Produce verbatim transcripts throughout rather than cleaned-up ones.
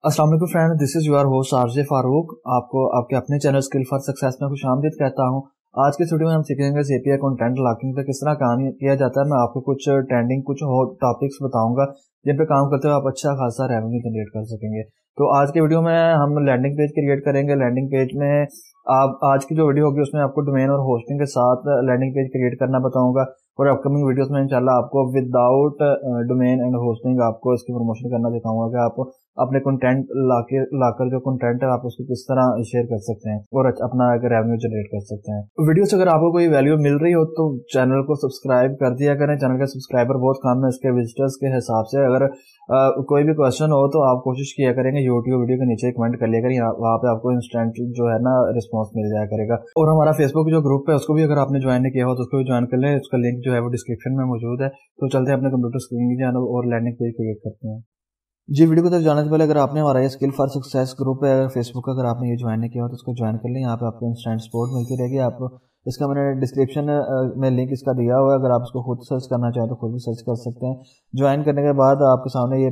अस्सलाम वालेकुम friend, this is your host RJ Farooq. आपको आपके अपने चैनल स्किल फॉर सक्सेस में खुश आमदीद कहता हूं। आज के इस वीडियो में हम सीखेंगे सीपीआई कंटेंट लॉकिंग पे किस तरह काम किया जाता है। मैं आपको कुछ ट्रेंडिंग कुछ हॉट टॉपिक्स बताऊंगा जिन पे काम करते हुए आप अच्छा खासा रेवेन्यू जनरेट कर सकेंगे। तो आज के वीडियो में हम लैंडिंग पेज क्रिएट करेंगे। लैंडिंग पेज में आप आज की जो वीडियो होगी उसमें आपको डोमेन और होस्टिंग के साथ लैंडिंग पेज क्रिएट करना बताऊंगा, और अपकमिंग वीडियोस में इंशाल्लाह आपको विदाउट डोमेन एंड होस्टिंग आपको इसकी प्रमोशन करना दिखाऊंगा कि आप अपने कंटेंट लाके लाकर जो कंटेंट है आप उसको किस तरह शेयर कर सकते हैं और अपना रेवेन्यू जनरेट कर सकते हैं। वीडियो से अगर आपको कोई वैल्यू मिल रही हो तो चैनल को सब्सक्राइब कर दिया करें। चैनल का सब्सक्राइबर बहुत कम है इसके विजिटर्स के हिसाब से। अगर आ, कोई भी क्वेश्चन हो तो आप कोशिश किया करेंगे यूट्यूब वीडियो के नीचे कमेंट कर लिया करें, वहाँ पे आपको इंस्टेंट जो है ना रिस्पॉन्स मिल जाया करेगा। और हमारा फेसबुक जो ग्रुप है उसको भी अगर आपने ज्वाइन नहीं किया हो तो उसको भी ज्वाइन कर लें, उसका लिंक जो है वो डिस्क्रिप्शन में मौजूद है। तो चलते हैं अपने कंप्यूटर स्क्रीन की जानिब और लैंडिंग पेज क्रिएट करते हैं। जी, वीडियो को तो जाने से पहले अगर आपने हमारा ये स्किल फॉर सक्सेस ग्रुप है फेसबुक का, अगर आपने ये ज्वाइन नहीं किया हो तो उसको ज्वाइन कर लें। यहाँ पे आपको इंस्टेंट सपोर्ट मिलती रहेगी। आप इसका मैंने डिस्क्रिप्शन में लिंक इसका दिया हुआ है, अगर आप इसको खुद सर्च करना चाहें तो खुद भी सर्च कर सकते हैं। ज्वाइन करने के बाद आपके सामने ये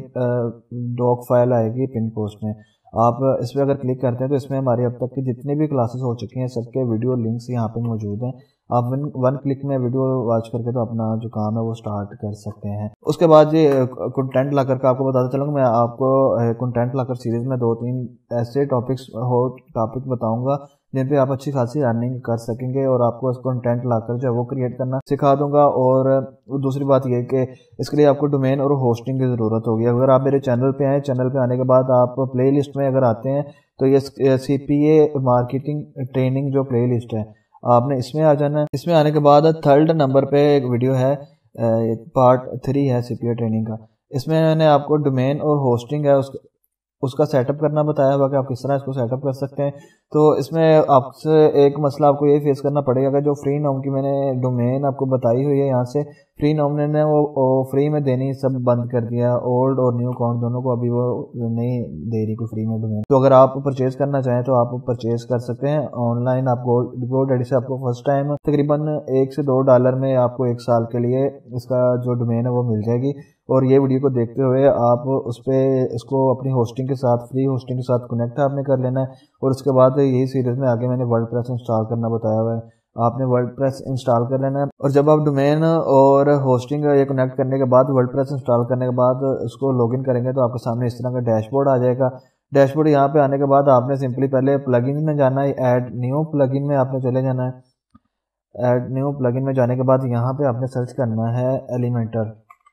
डॉक फाइल आएगी पिन पोस्ट में। आप इस पर अगर क्लिक करते हैं तो इसमें हमारी अब तक की जितनी भी क्लासेस हो चुकी हैं सबके वीडियो लिंक्स यहाँ पे मौजूद हैं। आप वन वन क्लिक में वीडियो वॉच करके तो अपना जो काम है वो स्टार्ट कर सकते हैं। उसके बाद ये कंटेंट लाकर का आपको बताता चलूँगा। मैं आपको कंटेंट लाकर सीरीज में दो तीन ऐसे टॉपिक्स हॉट टॉपिक बताऊंगा जिन पे आप अच्छी खासी अर्निंग कर सकेंगे, और आपको कंटेंट लाकर जो है वो क्रिएट करना सिखा दूंगा। और दूसरी बात ये कि इसके लिए आपको डोमेन और होस्टिंग की ज़रूरत होगी। अगर आप मेरे चैनल पे आए, चैनल पे आने के बाद आप प्ले लिस्ट में अगर आते हैं तो ये C P A marketing training जो प्ले लिस्ट है आपने इसमें आ जाना है। इसमें आने के बाद थर्ड नंबर पे एक वीडियो है, पार्ट थ्री है सीपीआई ट्रेनिंग का। इसमें मैंने आपको डोमेन और होस्टिंग है उस, उसका सेटअप करना बताया हुआ कि आप किस तरह इसको सेटअप कर सकते हैं। तो इसमें आपसे एक मसला आपको ये फेस करना पड़ेगा कि जो फ्री नॉम की मैंने डोमेन आपको बताई हुई है, यहाँ से फ्री नॉम ने वो, वो फ्री में देनी सब बंद कर दिया। ओल्ड और न्यू अकाउंट दोनों को अभी वो नहीं दे रही कोई फ्री में डोमेन। तो अगर आप परचेज करना चाहें तो आप परचेज कर सकते हैं ऑनलाइन। आप गोडैडी से आपको फर्स्ट टाइम तकरीबन एक से दो डॉलर में आपको एक साल के लिए इसका जो डोमेन है वो मिल जाएगी। और ये वीडियो को देखते हुए आप उस पर इसको अपनी होस्टिंग के साथ फ्री होस्टिंग के साथ कनेक्ट आपने कर लेना है। और उसके बाद यही सीरीज में आगे मैंने वर्डप्रेस इंस्टॉल करना बताया हुआ है, आपने वर्डप्रेस इंस्टॉल कर लेना है। और जब आप डोमेन और होस्टिंग ये कनेक्ट करने के बाद वर्डप्रेस इंस्टॉल करने के बाद उसको लॉगिन करेंगे तो आपके सामने इस तरह का डैशबोर्ड आ जाएगा। डैशबोर्ड यहाँ पे आने के बाद आपने सिंपली पहले प्लगइन में जाना है, ऐड न्यू प्लगइन में आपने चले जाना है। ऐड न्यू प्लगइन में जाने के बाद यहाँ पे आपने सर्च करना है एलिमेंटर।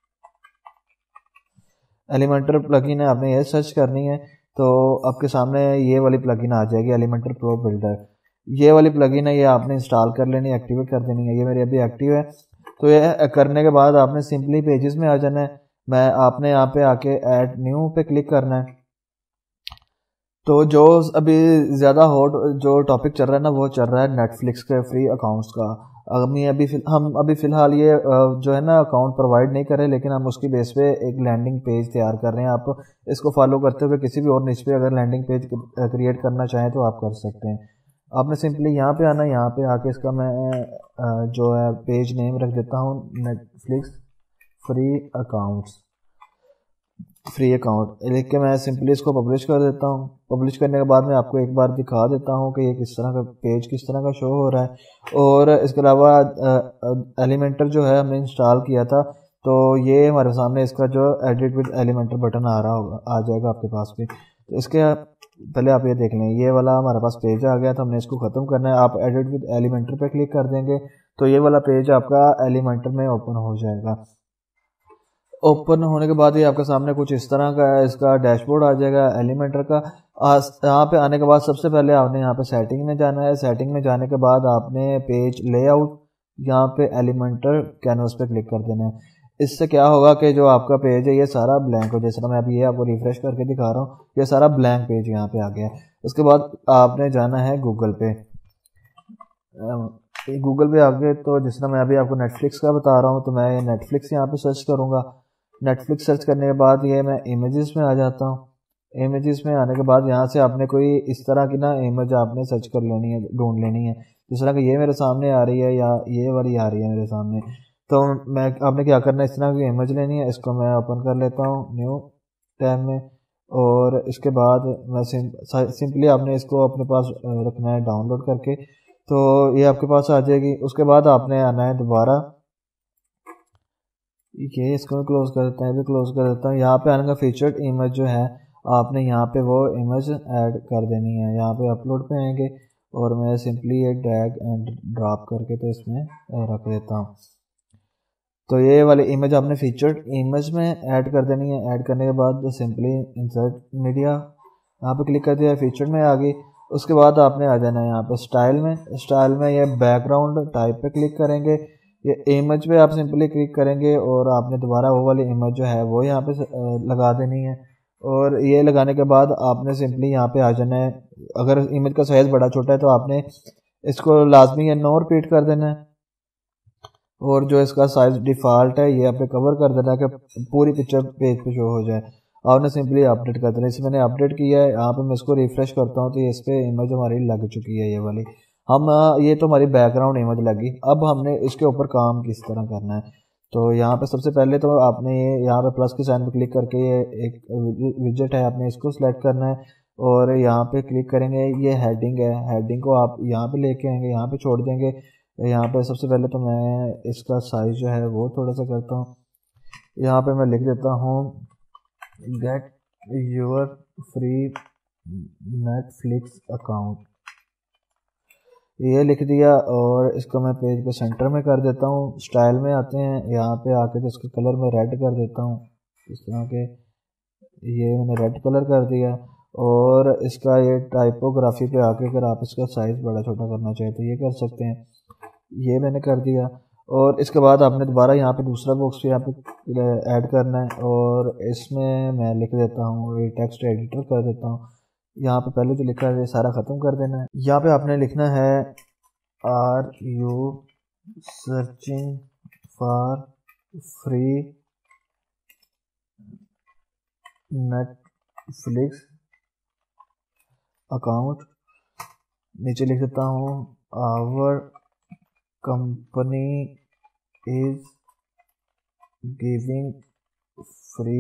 एलिमेंटर प्लगइन है, आपने ये सर्च करनी है तो आपके सामने ये वाली प्लगइन आ जाएगी एलिमेंटर प्रो बिल्डर। ये वाली प्लगइन है, ये आपने इंस्टॉल कर लेनी है, एक्टिवेट कर देनी है। ये मेरी अभी एक्टिव है। तो ये करने के बाद आपने सिंपली पेजेस में आ जाना है। मैं आपने यहाँ पे आके ऐड न्यू पे क्लिक करना है। तो जो अभी ज़्यादा हॉट जो टॉपिक चल रहा है ना वो चल रहा है नेटफ्लिक्स के फ्री अकाउंट्स का। अभी अभी हम अभी फ़िलहाल ये जो है ना अकाउंट प्रोवाइड नहीं कर रहे, लेकिन हम उसकी बेस पे एक लैंडिंग पेज तैयार कर रहे हैं। आप इसको फॉलो करते हुए किसी भी और निच पे अगर लैंडिंग पेज क्रिएट करना चाहें तो आप कर सकते हैं। आपने सिंपली यहाँ पे आना, यहाँ पे आके इसका मैं जो है पेज नेम रख देता हूँ Netflix free accounts, free account लिख के मैं सिंपली इसको पब्लिश कर देता हूँ। पब्लिश करने के बाद मैं आपको एक बार दिखा देता हूँ कि ये किस तरह का पेज किस तरह का शो हो रहा है। और इसके अलावा एलिमेंटर जो है हमने इंस्टॉल किया था तो ये हमारे सामने इसका जो एडिट विद एलिमेंटर बटन आ रहा होगा, आ जाएगा आपके पास भी। तो इसके पहले आप ये देख लें, ये वाला हमारे पास पेज आ गया था, हमने इसको ख़त्म करना है। आप एडिट विद एलिमेंटर पे क्लिक कर देंगे तो ये वाला पेज आपका एलिमेंटर में ओपन हो जाएगा। ओपन होने के बाद ये आपके सामने कुछ इस तरह का इसका डैशबोर्ड आ जाएगा एलिमेंटर का। यहाँ पे आने के बाद सबसे पहले आपने यहाँ पे सेटिंग में जाना है। सेटिंग में जाने के बाद आपने पेज लेआउट यहाँ पे एलिमेंटर कैनवस पे क्लिक कर देना है। इससे क्या होगा कि जो आपका पेज है ये सारा ब्लैंक हो, जैसे मैं अभी ये आपको रिफ्रेश करके दिखा रहा हूँ, ये सारा ब्लैंक पेज यहाँ पे आ गया है। उसके बाद आपने जाना है गूगल पे। गूगल पे आ गए तो जिस तरह मैं अभी आपको नेटफ्लिक्स का बता रहा हूँ तो मैं नेटफ्लिक्स यहाँ पे सर्च करूँगा। नेटफ्लिक्स सर्च करने के बाद ये मैं इमेजेस में आ जाता हूँ। इमेजेस में आने के बाद यहाँ से आपने कोई इस तरह की ना इमेज आपने सर्च कर लेनी है, ढूंढ लेनी है। जिस तरह की ये मेरे सामने आ रही है या ये वाली आ रही है मेरे सामने, तो मैं आपने क्या करना है, इस तरह की इमेज लेनी है। इसको मैं ओपन कर लेता हूँ न्यू टैब में। और इसके बाद मैं सिंपली आपने इसको अपने पास रखना है डाउनलोड करके, तो ये आपके पास आ जाएगी। उसके बाद आपने आना है दोबारा, ये इसको क्लोज कर देता है, भी क्लोज कर देता हूँ। यहाँ पे आने का फीचर्ड इमेज जो है आपने यहाँ पे वो इमेज ऐड कर देनी है। यहाँ पे अपलोड पे आएंगे और मैं सिंपली ये ड्रैग एंड ड्रॉप करके तो इसमें रख देता हूँ। तो ये वाली इमेज आपने फीचर्ड इमेज में ऐड कर देनी है। ऐड करने के बाद सिंपली इंसर्ट मीडिया यहाँ पे क्लिक कर दिया, फीचर्ड में आ गई। उसके बाद आपने आ जाना है यहाँ पे स्टाइल में। स्टाइल में ये बैकग्राउंड टाइप पे क्लिक करेंगे, ये इमेज पे आप सिंपली क्लिक करेंगे और आपने दोबारा वो वाली इमेज जो है वो यहाँ पे लगा देनी है। और ये लगाने के बाद आपने सिंपली यहाँ पे आ जाना है। अगर इमेज का साइज़ बड़ा छोटा है तो आपने इसको लाजमी है नो रिपीट कर देना है, और जो इसका साइज डिफ़ॉल्ट है ये आपने कवर कर देना है कि पूरी पिक्चर पेज पे शो हो जाए। आपने सिंपली अपडेट कर देना है। इसे मैंने अपडेट किया है, यहाँ पे मैं इसको रिफ्रेश करता हूँ तो ये इस पर इमेज हमारी लग चुकी है ये वाली। हम ये तो हमारी बैकग्राउंड इमेज लगी। अब हमने इसके ऊपर काम किस तरह करना है, तो यहाँ पे सबसे पहले तो आपने ये यहाँ पे प्लस के साइन पे क्लिक करके ये एक विजेट है, आपने इसको सिलेक्ट करना है और यहाँ पे क्लिक करेंगे। ये हेडिंग है, हेडिंग को आप यहाँ पे लेके आएंगे, यहाँ पे छोड़ देंगे। यहाँ पे सबसे पहले तो मैं इसका साइज जो है वो थोड़ा सा करता हूँ। यहाँ पे मैं लिख देता हूँ get your free Netflix account, ये लिख दिया। और इसको मैं पेज के सेंटर में कर देता हूँ। स्टाइल में आते हैं, यहाँ पे आके तो इसका कलर मैं रेड कर देता हूँ इस तरह के, ये मैंने रेड कलर कर दिया। और इसका ये टाइपोग्राफी पे आके अगर आप इसका साइज़ बड़ा छोटा करना चाहें तो ये कर सकते हैं, ये मैंने कर दिया। और इसके बाद आपने दोबारा यहाँ पे दूसरा बॉक्स भी यहाँ पे ऐड करना है और इसमें मैं लिख देता हूँ, ये टेक्स्ट एडिटर कर देता हूँ। यहाँ पे पहले जो लिखा है ये सारा ख़त्म कर देना है। यहाँ पे आपने लिखना है are you searching for free Netflix account. नीचे लिख देता हूँ our company is giving free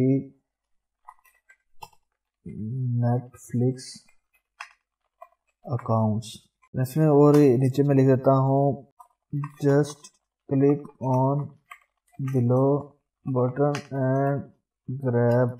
Netflix accounts. इसमें और नीचे में लिख देता हूँ just click on below button and grab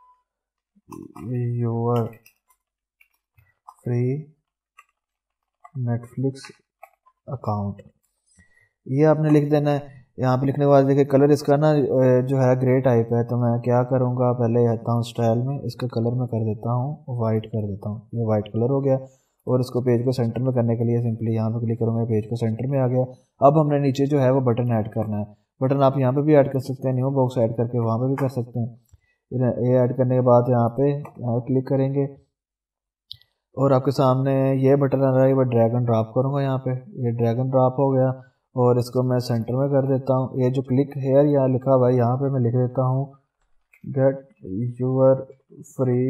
your free Netflix account, ये आपने लिख देना है। यहाँ पे लिखने के बाद देखिए कलर इसका ना जो है ग्रे टाइप है, तो मैं क्या करूँगा, पहले आता हूँ स्टाइल में, इसका कलर मैं कर देता हूँ वाइट कर देता हूँ। ये वाइट कलर हो गया। और इसको पेज को सेंटर में करने के लिए सिंपली यहाँ पे क्लिक करूँगा, पेज को सेंटर में आ गया। अब हमने नीचे जो है वो बटन ऐड करना है। बटन आप यहाँ पे भी ऐड कर सकते हैं, न्यू बॉक्स ऐड करके वहाँ पे भी कर सकते हैं। ये ऐड करने के बाद यहाँ पे यहाँ क्लिक करेंगे और आपके सामने ये बटन आ रहा है, वो ड्रैग एंड ड्रॉप करूँगा यहाँ पे, ये ड्रैग एंड ड्रॉप हो गया। और इसको मैं सेंटर में कर देता हूँ। ये जो क्लिक हेयर यहाँ लिखा हुआ है यहाँ पे मैं लिख देता हूँ get your free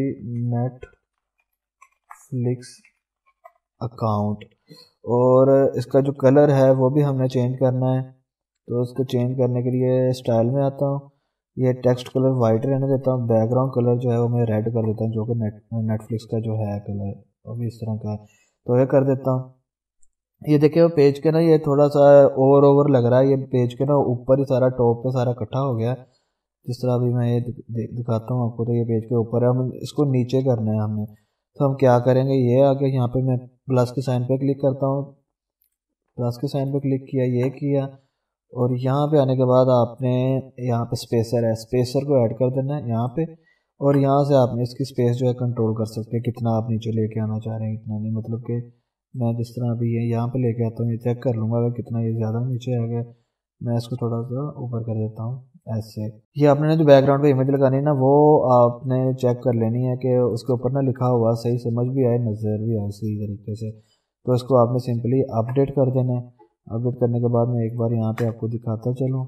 Netflix account. और इसका जो कलर है वो भी हमने चेंज करना है, तो उसको चेंज करने के लिए स्टाइल में आता हूँ। ये टेक्स्ट कलर वाइट रहने देता हूँ, बैकग्राउंड कलर जो है वो मैं रेड कर देता हूँ, जो कि नेट नेटफ्लिक्स का जो है कलर वो भी इस तरह का है, तो ये कर देता हूँ। ये देखिए वो पेज के ना ये थोड़ा सा ओवर ओवर लग रहा है, ये पेज के ना ऊपर ही सारा टॉप पे सारा इकट्ठा हो गया। जिस तरह अभी मैं ये दिखाता हूँ आपको, तो ये पेज के ऊपर है, हम इसको नीचे करना है हमने। तो हम क्या करेंगे, ये आगे यहाँ पे मैं प्लस के साइन पे क्लिक करता हूँ, प्लस के साइन पे क्लिक किया, ये किया। और यहाँ पे आने के बाद आपने यहाँ पे स्पेसर है, स्पेसर को ऐड कर देना है यहाँ पे। और यहाँ से आपने इसकी स्पेस जो है कंट्रोल कर सकते हैं, कितना आप नीचे लेके आना चाह रहे हैं, इतना नहीं। मतलब कि मैं जिस तरह अभी ये यहाँ पे लेके आता हूँ, ये चेक कर लूँगा अगर कितना ये ज़्यादा नीचे आ गया, मैं इसको थोड़ा सा ऊपर कर देता हूँ ऐसे। ये आपने जो बैकग्राउंड पे इमेज लगानी है ना, वो आपने चेक कर लेनी है कि उसके ऊपर ना लिखा हुआ सही समझ भी आए, नज़र भी आए सही तरीके से। तो इसको आपने सिंपली अपडेट कर देना है। अपडेट करने के बाद मैं एक बार यहाँ पे आपको दिखाता चलूँ,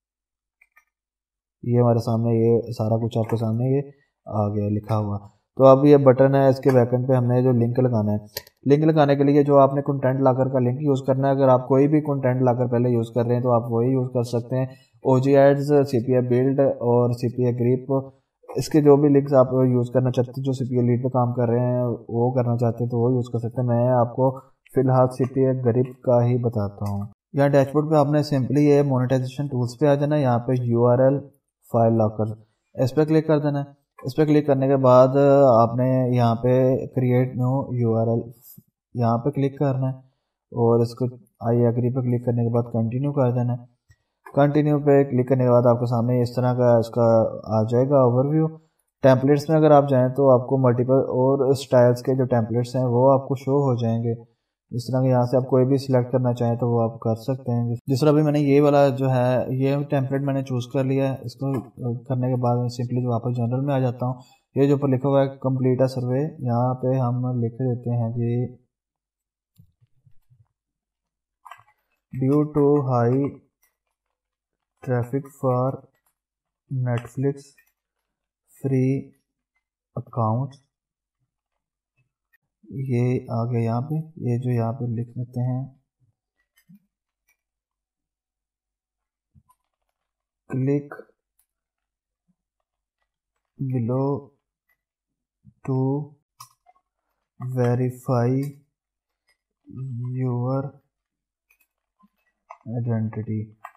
ये हमारे सामने ये सारा कुछ आपके सामने ये आ गया लिखा हुआ। तो अब ये बटन है, इसके बैकएंड पे हमने जो लिंक लगाना है, लिंक लगाने के लिए जो आपने कंटेंट लाकर का लिंक यूज़ करना है। अगर आप कोई भी कंटेंट लाकर पहले यूज़ कर रहे हैं तो आप वही यूज़ कर सकते हैं। ओजी एड्स, सीपीए बिल्ड और सीपीए ग्रिप इसके जो भी लिंक्स आप यूज़ करना चाहते हैं, जो सी पी ए लीड पे काम कर रहे हैं वो करना चाहते हैं तो वो यूज़ कर सकते हैं। मैं आपको फ़िलहाल सी पी ए ग्रिप का ही बताता हूँ। यहाँ डैशबोर्ड पे आपने सिंपली ये मोनेटाइजेशन टूल्स पे आ जाना है। यहाँ पे U R L file locker इस पर क्लिक कर देना है। इस पर क्लिक करने के बाद आपने यहाँ पे create new U R L यहाँ पे क्लिक करना है और इसको आई एग्री पे क्लिक करने के बाद कंटिन्यू कर देना है। कंटिन्यू पे क्लिक करने के बाद आपके सामने इस तरह का इसका आ जाएगा ओवरव्यू। टेम्पलेट्स में अगर आप जाएं तो आपको मल्टीपल और स्टाइल्स के जो टेम्पलेट्स हैं वो आपको शो हो जाएंगे। इस तरह के यहाँ से आप कोई भी सिलेक्ट करना चाहें तो वो आप कर सकते हैं। जिस तरह भी मैंने ये वाला जो है ये टेम्पलेट मैंने चूज़ कर लिया है। इसको करने के बाद सिंपली वापस जनरल में आ जाता हूँ। ये जो ऊपर लिखा हुआ है कंप्लीट अ सर्वे, यहाँ पे हम लिख देते हैं जी due to high traffic for Netflix free account. ये आ गया यहाँ पे, ये जो यहाँ पे लिख देते हैं click below to verify your identity.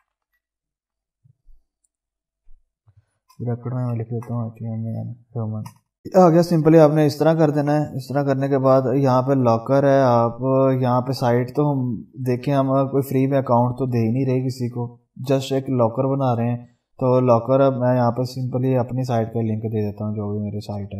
Bracket में मैं लिख देता हूँ ह्यूमन। आ गया। सिंपली आपने इस तरह कर देना है। इस तरह करने के बाद यहाँ पे लॉकर है। आप यहाँ पे साइट तो हम देखें, हम कोई फ्री में अकाउंट तो दे ही नहीं रहे किसी को, जस्ट एक लॉकर बना रहे हैं। तो लॉकर अब मैं यहाँ पे सिंपली अपनी साइट का लिंक दे देता हूँ, जो भी मेरी साइट है।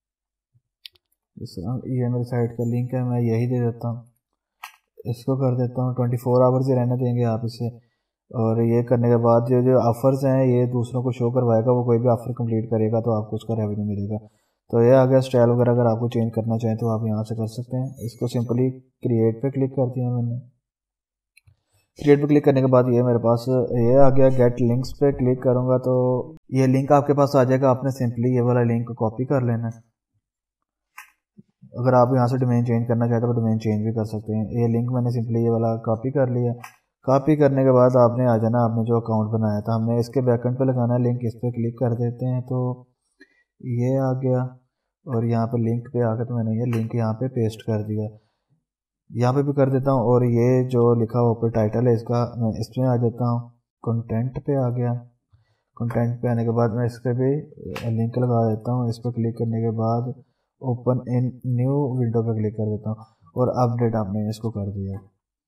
इस तरह ये मेरी साइट का लिंक है, मैं यही दे देता हूँ। इसको कर देता हूँ ट्वेंटी फोर आवर्स ही रहने देंगे आप इसे। और ये करने के बाद जो जो ऑफ़र्स हैं ये दूसरों को शो करवाएगा। वो कोई भी ऑफ़र कंप्लीट करेगा तो आपको उसका रेवेन्यू मिलेगा। तो ये आ गया। स्टाइल वगैरह अगर आपको चेंज करना चाहें तो आप यहाँ से कर सकते हैं। इसको सिंपली क्रिएट पे क्लिक कर दिया मैंने। क्रिएट पे क्लिक करने के बाद ये मेरे पास ये आ गया। गेट लिंक्स पे क्लिक करूँगा तो ये लिंक आपके पास आ जाएगा। आपने सिंपली ये वाला लिंक कॉपी कर लेना है। अगर आप यहाँ से डोमेन चेंज करना चाहते हो तो डोमेन चेंज भी कर सकते हैं। ये लिंक मैंने सिंपली ये वाला कॉपी कर लिया। कॉपी करने के बाद आपने आ जाना, आपने जो अकाउंट बनाया था हमने इसके बैकएंड पे लगाना है लिंक। इस पर क्लिक कर देते हैं तो ये आ गया। और यहाँ पे लिंक पे आकर तो मैंने ये लिंक यहाँ पे पेस्ट कर दिया। यहाँ पे भी कर देता हूँ। और ये जो लिखा हुआ ऊपर टाइटल है इसका, मैं इसमें आ जाता हूँ। कंटेंट पे आ गया। कंटेंट पे आने के बाद मैं इस पर भी लिंक लगा देता हूँ। इस पर क्लिक करने के बाद ओपन इन न्यू विंडो पे क्लिक कर देता हूँ और अपडेट आपने इसको कर दिया।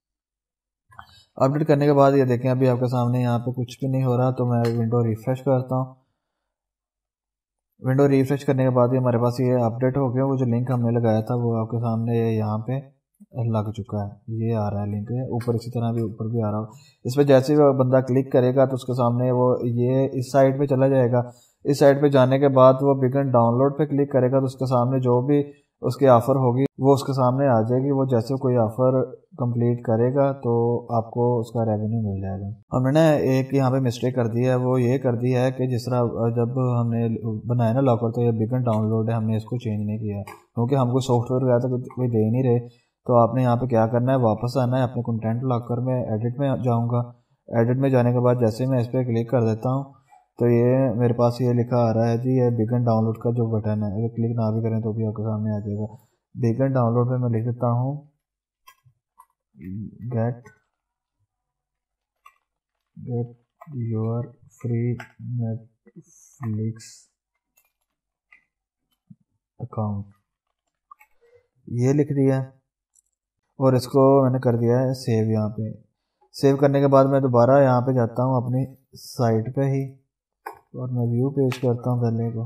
अपडेट करने के बाद ये देखें अभी आपके सामने यहाँ पे कुछ भी नहीं हो रहा। तो मैं विंडो रिफ्रेश करता हूँ। विंडो रिफ्रेश करने के बाद ये हमारे पास ये अपडेट हो गया। वो जो लिंक हमने लगाया था वो आपके सामने यहाँ पे लग चुका है। ये आ रहा है लिंक है ऊपर, इसी तरह भी ऊपर भी आ रहा हो। इस पर जैसे ही बंदा क्लिक करेगा तो उसके सामने वो ये इस साइड पे चला जाएगा। इस साइड पे जाने के बाद वो बिगन डाउनलोड पे क्लिक करेगा तो उसके सामने जो भी उसकी ऑफ़र होगी वो उसके सामने आ जाएगी। वो जैसे कोई ऑफ़र कंप्लीट करेगा तो आपको उसका रेवेन्यू मिल जाएगा। हमने ना एक यहाँ पे मिस्टेक कर दी है, वो ये कर दी है कि जिस तरह जब हमने बनाया ना लॉकर तो ये बिगन डाउनलोड है, हमने इसको चेंज नहीं किया क्योंकि हमको सॉफ्टवेयर गया तो कोई दे ही नहीं रहे। तो आपने यहाँ पे क्या करना है, वापस आना है अपने कंटेंट लॉकर में। एडिट में जाऊँगा। एडिट में जाने के बाद जैसे मैं इस पर क्लिक कर देता हूँ तो ये मेरे पास ये लिखा आ रहा है जी, ये बिगन डाउनलोड का जो बटन है, अगर क्लिक ना भी करें तो भी आपके सामने आ जाएगा। बिगन डाउनलोड पे मैं लिख देता हूँ get get your free Netflix account, ये लिख दिया और इसको मैंने कर दिया है सेव। यहाँ पे सेव करने के बाद मैं दोबारा यहाँ पे जाता हूँ अपनी साइट पे ही और मैं व्यू पेज करता हूँ। पहले को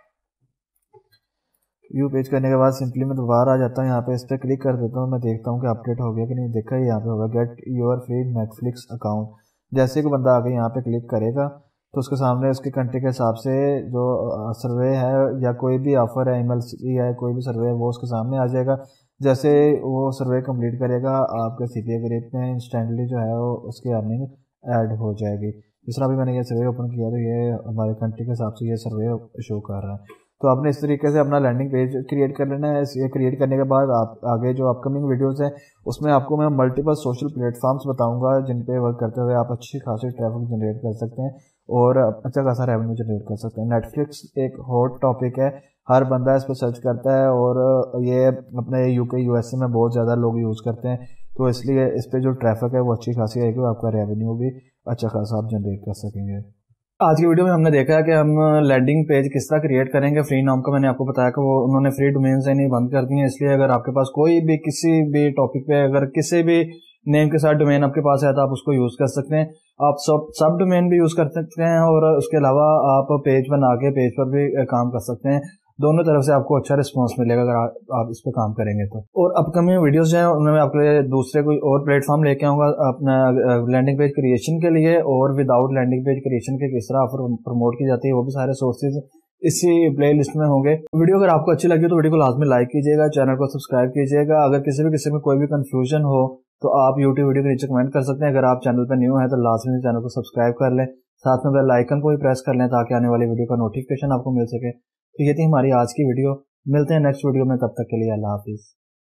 व्यू पेज करने के बाद सिंपली मैं दोबारा आ जाता हूँ। यहाँ पे इस पर क्लिक कर देता हूँ। मैं देखता हूँ कि अपडेट हो गया कि नहीं। देखा ही यहाँ पे होगा get your free Netflix account. जैसे ही कोई बंदा आके यहाँ पे क्लिक करेगा तो उसके सामने उसके कंट्री के हिसाब से जो सर्वे है या कोई भी ऑफर है, ईमेल की है, कोई भी सर्वे है वो उसके सामने आ जाएगा। जैसे वो सर्वे कंप्लीट करेगा आपके सीपीए ग्रिप में इंस्टेंटली जो है वो उसकी अर्निंग ऐड हो जाएगी। जिस तरह भी मैंने ये सर्वे ओपन किया तो ये हमारे कंट्री के हिसाब से ये सर्वे शो कर रहा है। तो आपने इस तरीके से अपना लैंडिंग पेज क्रिएट कर लेना है। ये क्रिएट करने के बाद आप आगे जो अपकमिंग वीडियोस हैं उसमें आपको मैं मल्टीपल सोशल प्लेटफॉर्म्स बताऊंगा जिन पे वर्क करते हुए आप अच्छी खासी ट्रैफिक जनरेट कर सकते हैं और अच्छा खासा रेवेन्यू जनरेट कर सकते हैं। नेटफ्लिक्स एक हॉट टॉपिक है, हर बंदा इस पर सर्च करता है और ये अपने यूके यूएसए में बहुत ज़्यादा लोग यूज़ करते हैं, तो इसलिए इस पर जो ट्रैफिक है वो अच्छी खासी आएगी और आपका रेवेन्यू भी अच्छा खासा आप जनरेट कर सकेंगे। आज की वीडियो में हमने देखा है कि हम लैंडिंग पेज किस तरह क्रिएट करेंगे। फ्री नाम का मैंने आपको बताया कि वो उन्होंने फ्री डोमेन से नहीं बंद कर दी है, इसलिए अगर आपके पास कोई भी किसी भी टॉपिक पे अगर किसी भी नेम के साथ डोमेन आपके पास है तो आप उसको यूज कर सकते हैं। आप सब सब डोमेन भी यूज कर सकते हैं और उसके अलावा आप पेज बना के पेज पर भी काम कर सकते हैं। दोनों तरफ से आपको अच्छा रिस्पांस मिलेगा अगर आप, आप इस पे काम करेंगे तो। और अपकमिंग वीडियोस जो है उनमें आपके लिए दूसरे कोई और प्लेटफॉर्म लेके आऊंगा अपना लैंडिंग पेज क्रिएशन के लिए, और विदाउट लैंडिंग पेज क्रिएशन के किस तरह प्रमोट की जाती है वो भी सारे सोर्सेज इसी प्ले लिस्ट में होंगे। वीडियो अगर आपको अच्छी लगी तो वीडियो को लाजमी लाइक कीजिएगा, चैनल को सब्सक्राइब कीजिएगा। अगर किसी भी किसी में कोई भी कंफ्यूजन हो तो आप यूट्यूब वीडियो के नीचे कमेंट कर सकते हैं। अगर आप चैनल पर न्यू है तो लाजमी चैनल को सब्सक्राइब कर लें, साथ में बेल आइकन को भी प्रेस कर लें ताकि आने वाली वीडियो का नोटिफिकेशन आपको मिल सके। तो ये थी हमारी आज की वीडियो, मिलते हैं नेक्स्ट वीडियो में, तब तक के लिए अल्लाह हाफिज।